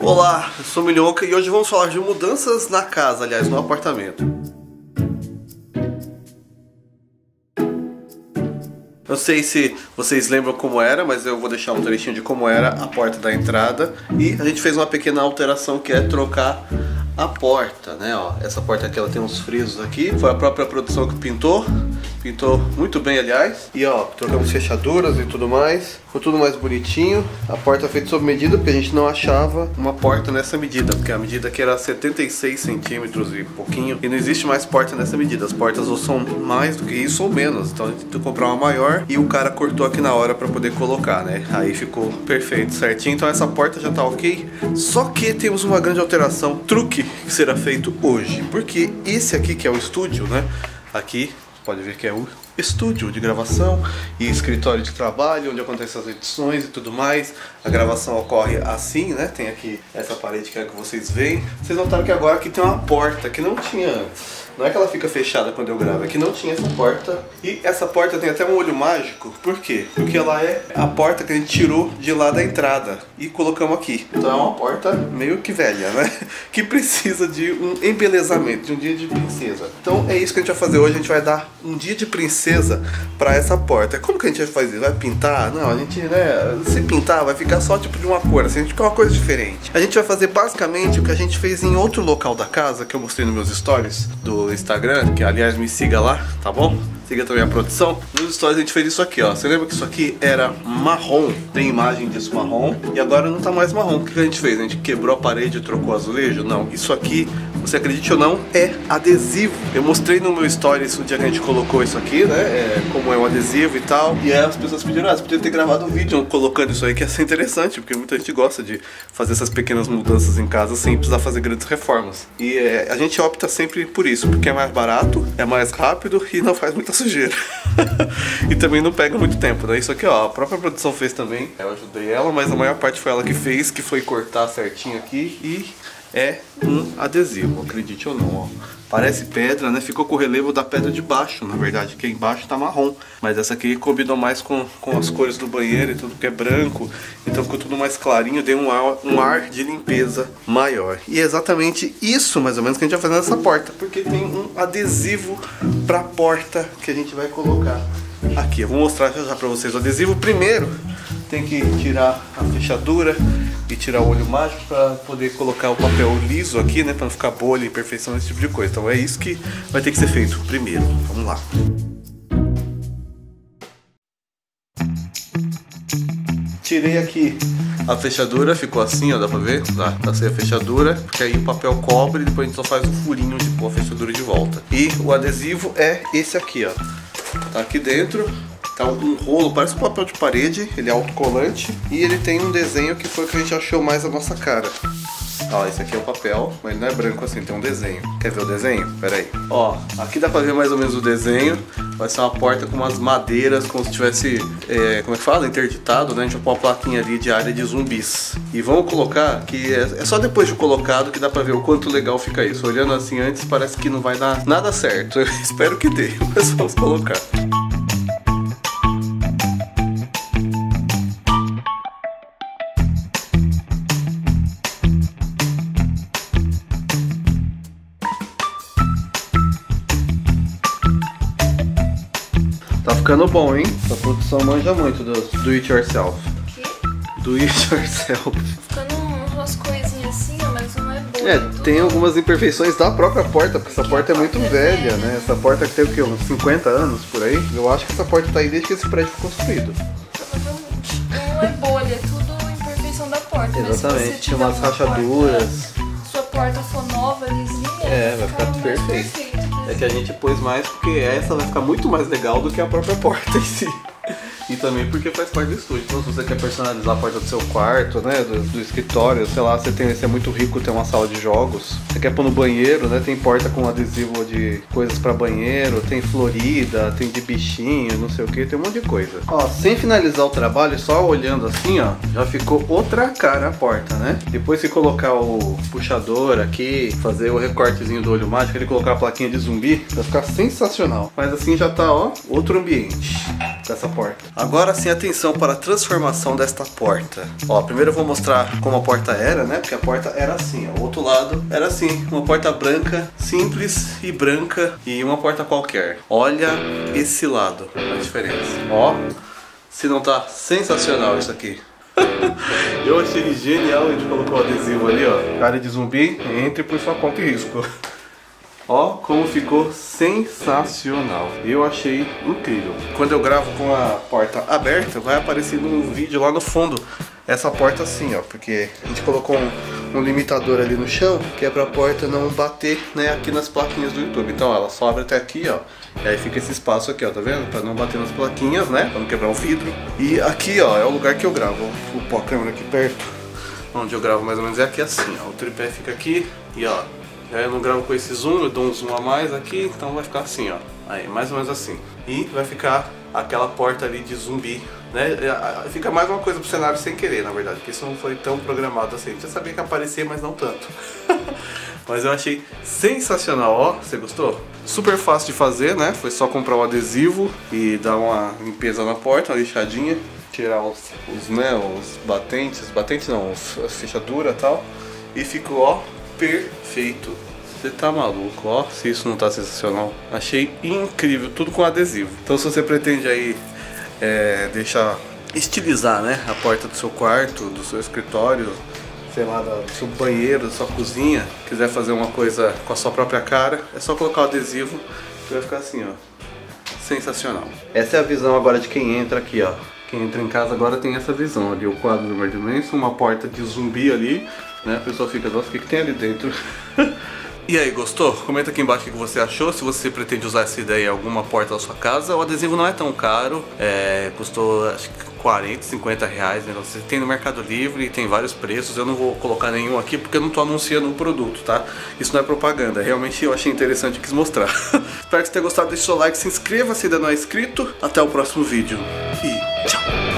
Olá, eu sou o Minhoca e hoje vamos falar de mudanças na casa, aliás, no apartamento. Não sei se vocês lembram como era, mas eu vou deixar um trechinho de como era a porta da entrada. E a gente fez uma pequena alteração que é trocar a porta, né? Ó, essa porta aqui ela tem uns frisos aqui. Foi a própria produção que pintou muito bem, aliás. E ó, trocamos fechaduras e tudo mais. Ficou tudo mais bonitinho. A porta feita sob medida, porque a gente não achava uma porta nessa medida, porque a medida aqui era 76 centímetros e pouquinho. E não existe mais porta nessa medida. As portas ou são mais do que isso ou menos. Então a gente tem que comprar uma maior. E o cara cortou aqui na hora para poder colocar, né? Aí ficou perfeito, certinho. Então essa porta já tá ok. Só que temos uma grande alteração, truque que será feito hoje. Porque esse aqui que é o estúdio, né? Aqui pode ver que é o estúdio de gravação e escritório de trabalho, onde acontecem as edições e tudo mais. A gravação ocorre assim, né? Tem aqui essa parede que é que vocês veem. Vocês notaram que agora aqui tem uma porta que não tinha antes. Não é que ela fica fechada quando eu gravo, é que não tinha essa porta. E essa porta tem até um olho mágico. Por quê? Porque ela é a porta que a gente tirou de lá da entrada e colocamos aqui. Então é uma porta meio que velha, né? Que precisa de um embelezamento, de um dia de princesa. Então é isso que a gente vai fazer hoje. A gente vai dar um dia de princesa para essa porta. Como que a gente vai fazer? Vai pintar? Não, a gente, né? Se pintar vai ficar só tipo de uma cor, assim, a gente quer uma coisa diferente. A gente vai fazer basicamente o que a gente fez em outro local da casa, que eu mostrei nos meus stories do Instagram, que aliás me siga lá, tá bom? Siga também a produção. Nos stories a gente fez isso aqui, ó. Você lembra que isso aqui era marrom? Tem imagem disso marrom. E agora não tá mais marrom. O que a gente fez? A gente quebrou a parede e trocou azulejo? Não. Isso aqui, você acredite ou não, é adesivo. Eu mostrei no meu stories o dia que a gente colocou isso aqui, né? Como é um adesivo e tal. E aí as pessoas pediram, você podia ter gravado um vídeo colocando isso aí, que ia ser interessante, porque muita gente gosta de fazer essas pequenas mudanças em casa sem precisar fazer grandes reformas. E a gente opta sempre por isso, porque é mais barato, é mais rápido e não faz muita sujeira. E também não pega muito tempo, né? Isso aqui, ó, a própria produção fez também. Eu ajudei ela, mas a maior parte foi ela que fez, que foi cortar certinho aqui. E é um adesivo, acredite ou não, ó. Parece pedra, né? Ficou com o relevo da pedra de baixo, na verdade, que embaixo tá marrom. Mas essa aqui combinou mais com as cores do banheiro e tudo que é branco. Então ficou tudo mais clarinho, deu um ar de limpeza maior. E é exatamente isso, mais ou menos, que a gente vai fazer nessa porta. Porque tem um adesivo pra porta que a gente vai colocar aqui. Eu vou mostrar já pra vocês o adesivo. Primeiro, tem que tirar a fechadura e tirar o olho mágico para poder colocar o papel liso aqui, né, para não ficar bolha, imperfeição, esse tipo de coisa. Então é isso que vai ter que ser feito primeiro. Vamos lá. Tirei aqui a fechadura, ficou assim, ó, dá pra ver? Dá sem a fechadura, porque aí o papel cobre e depois a gente só faz o furinho de pôr a fechadura de volta. E o adesivo é esse aqui, ó. Tá aqui dentro. Tá um rolo, parece um papel de parede, ele é autocolante e ele tem um desenho que foi o que a gente achou mais a nossa cara. Ó, esse aqui é o papel, mas não é branco assim, tem um desenho. Quer ver o desenho? Pera aí. Ó, aqui dá pra ver mais ou menos o desenho. Vai ser uma porta com umas madeiras, como se tivesse, como é que fala? Interditado, né? A gente vai pôr uma plaquinha ali de área de zumbis. E vamos colocar, que é só depois de colocado que dá pra ver o quanto legal fica isso. Olhando assim antes, parece que não vai dar nada certo. Eu espero que dê, mas vamos colocar. Tá ficando bom, hein? A produção manja muito do it yourself. O quê? Do it yourself. Tá ficando umas coisinhas assim, ó, mas não é boa. Tem algumas imperfeições da própria porta, porque essa porta é muito velha, né? Essa porta que tem o quê? Uns 50 anos por aí. Eu acho que essa porta tá aí desde que esse prédio foi construído. Provavelmente. Não é bolha, é tudo imperfeição da porta. Exatamente, Mas se tinha umas rachaduras. Sua porta for nova, lisinha, vai ficar perfeito. É que a gente pôs mais porque essa vai ficar muito mais legal do que a própria porta em si. E também porque faz parte do estúdio. Então se você quer personalizar a porta do seu quarto, né, do escritório, sei lá, você é muito rico, tem uma sala de jogos. Você quer pôr no banheiro, né, tem porta com adesivo de coisas pra banheiro, tem florida, tem de bichinho, não sei o que, tem um monte de coisa. Ó, sem finalizar o trabalho, só olhando assim, ó, já ficou outra cara a porta, né? Depois que colocar o puxador aqui, fazer o recortezinho do olho mágico, ele colocar a plaquinha de zumbi, vai ficar sensacional. Mas assim já tá, ó, outro ambiente. dessa porta. Agora sim, atenção para a transformação desta porta. Ó, primeiro eu vou mostrar como a porta era, né? Porque a porta era assim, ó. O outro lado era assim, uma porta branca, simples e branca, e uma porta qualquer. Olha esse lado, a diferença. Ó, se não tá sensacional isso aqui. Eu achei genial, a gente colocou o adesivo ali, ó. Cara de zumbi, entre por sua conta e risco. Ó, como ficou sensacional. Eu achei incrível. Quando eu gravo com a porta aberta, vai aparecer no vídeo lá no fundo essa porta assim, ó. Porque a gente colocou um limitador ali no chão, que é pra porta não bater, né, aqui nas plaquinhas do YouTube. Então ela só abre até aqui, ó. E aí fica esse espaço aqui, ó, tá vendo? Pra não bater nas plaquinhas, né? Pra não quebrar o vidro. E aqui, ó, é o lugar que eu gravo. Vou pôr a câmera aqui perto. Onde eu gravo mais ou menos é aqui assim, ó. O tripé fica aqui e, ó. Eu não gravo com esse zoom, eu dou um zoom a mais aqui, então vai ficar assim, ó. Aí, mais ou menos assim. E vai ficar aquela porta ali de zumbi, né? Fica mais uma coisa pro cenário sem querer, na verdade, porque isso não foi tão programado assim. Já sabia que ia aparecer, mas não tanto. Mas eu achei sensacional, ó. Você gostou? Super fácil de fazer, né? Foi só comprar o adesivo e dar uma limpeza na porta, uma lixadinha. Tirar os batentes não, as fechaduras e tal. E ficou, ó, perfeito. Você tá maluco, ó, se isso não tá sensacional. Achei incrível, tudo com adesivo. Então se você pretende aí estilizar, né, a porta do seu quarto, do seu escritório, sei lá, do seu banheiro, da sua cozinha, quiser fazer uma coisa com a sua própria cara, é só colocar o adesivo que vai ficar assim, ó, sensacional. Essa é a visão agora de quem entra aqui, ó. Quem entra em casa agora tem essa visão ali, o quadro do Nerd Mansion, uma porta de zumbi ali, né? A pessoa fica, nossa, o que tem ali dentro? E aí, gostou? Comenta aqui embaixo o que você achou, se você pretende usar essa ideia em alguma porta da sua casa. O adesivo não é tão caro, custou acho que 40, 50 reais, né? Você tem no Mercado Livre e tem vários preços. Eu não vou colocar nenhum aqui porque eu não tô anunciando o produto, tá? Isso não é propaganda, realmente eu achei interessante e quis mostrar. Espero que você tenha gostado, deixe seu like, se inscreva se ainda não é inscrito. Até o próximo vídeo e tchau!